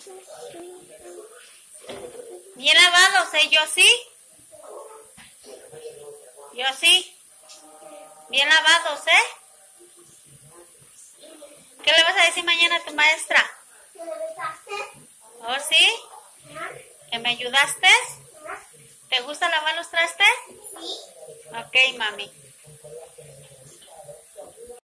Bien lavados, ¿eh? Yo sí. Yo sí. Bien lavados, ¿eh? ¿Qué le vas a decir mañana a tu maestra? ¿Oh, sí? ¿Que me ayudaste? ¿Te gusta lavar los trastes? Sí. Ok, mami.